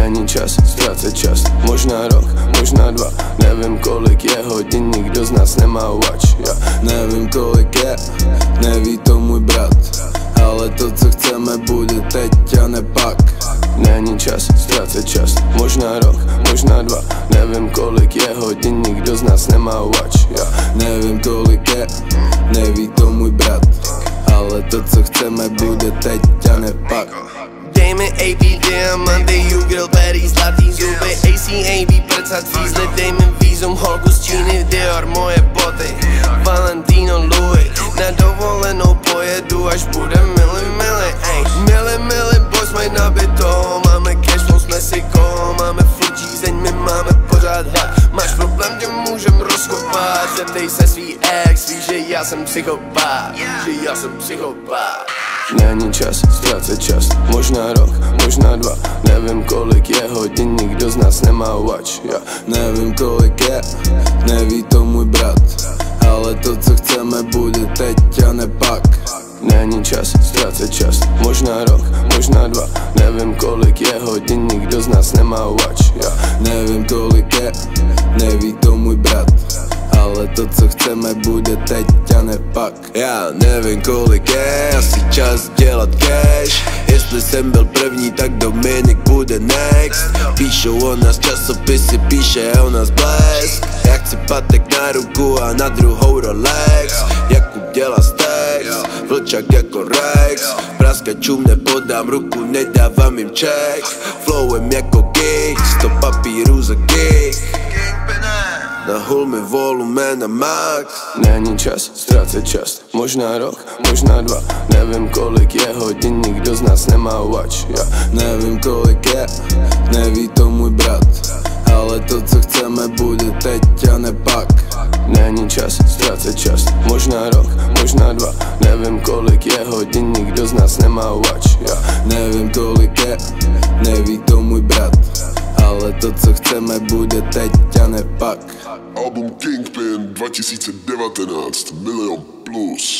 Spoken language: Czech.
Není čas ztrácet čas, možná rok, možná dva. Nevím kolik je hodin, nikdo z nás nemá watch. Já nevím kolik je, neví to můj brat, ale to co chceme bude teď a ne pak. Není čas ztrácet čas, možná rok, možná dva. Nevím kolik je hodin, nikdo z nás nemá watch. Já nevím kolik je, neví to můj brat, ale to co chceme bude teď a ne pak. Dej mi AP diamanty, Jugrill, Perry, zlatý zuby, ACAB, prcat fízly, dej mi vízum, holku z Číny, Dior, moje boty, Valentino, Louis, na dovolenou pojedu, až bude mili, boys mají nabito, máme cash, jsme si kolo, máme furt žízeň, my máme pořád hlad, máš problém, tě můžem rozkopat, zeptej se svý ex, víš, že já jsem psychopat, Není čas ztrácet čas, možná rok, možná dva. Nevím kolik je hodin, nikdo z nás nemá watch. Já nevím kolik je, neví to můj brat, ale to co chceme bude teď a ne pak. Není čas ztrácet čas, možná rok, možná dva. Nevím kolik je hodin, nikdo z nás nemá watch. Já nevím kolik je, neví to můj brat, ale to co chceme bude teď a ne pak. Já nevím kolik je, asi čas dělat cash. Jestli jsem byl první, tak Dominik bude next. Píšou o nás časopisy, píše o nás blesk. Já chci patek na ruku a na druhou Rolex. Jakub dělá stacks, vlčak jako Rex. Praskačům nepodám ruku, nedávám jim check. Flowem jako gig, 100 papírů za gig. Na hulmi volume na max. Není čas ztrácet čas, možná rok, možná dva. Nevím kolik je hodin, nikdo z nás nemá watch. Já nevím kolik je, neví to můj brat, ale to co chceme bude teď a ne pak. Není čas ztrácet čas, možná rok, možná dva. Nevím kolik je hodin, nikdo z nás nemá watch. Já nevím kolik je, neví to můj brat, ale to co chceme bude teď a ne pak. Album Kingpin 2019, milion plus.